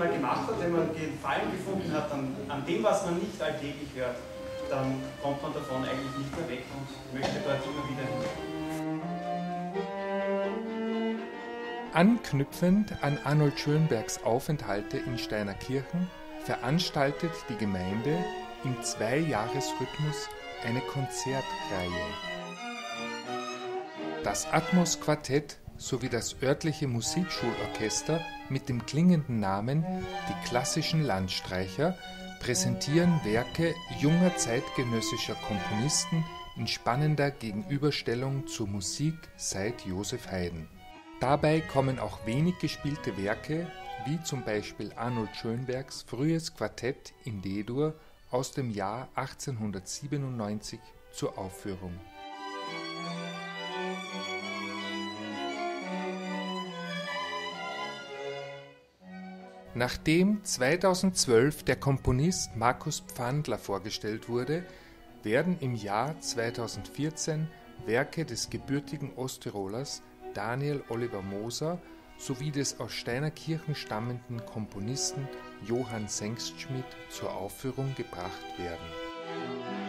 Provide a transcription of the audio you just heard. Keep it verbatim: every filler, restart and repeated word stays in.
man gemacht hat, wenn man Gefallen gefunden hat an, an dem, was man nicht alltäglich hört, dann kommt man davon eigentlich nicht mehr weg und möchte dort immer wieder hin. Anknüpfend an Arnold Schönbergs Aufenthalte in Steinerkirchen veranstaltet die Gemeinde im Zwei-Jahres-Rhythmus eine Konzertreihe. Das Atmos-Quartett sowie das örtliche Musikschulorchester mit dem klingenden Namen Die klassischen Landstreicher präsentieren Werke junger zeitgenössischer Komponisten in spannender Gegenüberstellung zur Musik seit Joseph Haydn. Dabei kommen auch wenig gespielte Werke, wie zum Beispiel Arnold Schönbergs frühes Quartett in D-Dur aus dem Jahr achtzehnhundertsiebenundneunzig zur Aufführung. Nachdem zweitausendzwölf der Komponist Markus Pfandler vorgestellt wurde, werden im Jahr zweitausendvierzehn Werke des gebürtigen Osttirolers Daniel Oliver Moser sowie des aus Steinerkirchen stammenden Komponisten Johann Sengstschmidt zur Aufführung gebracht werden.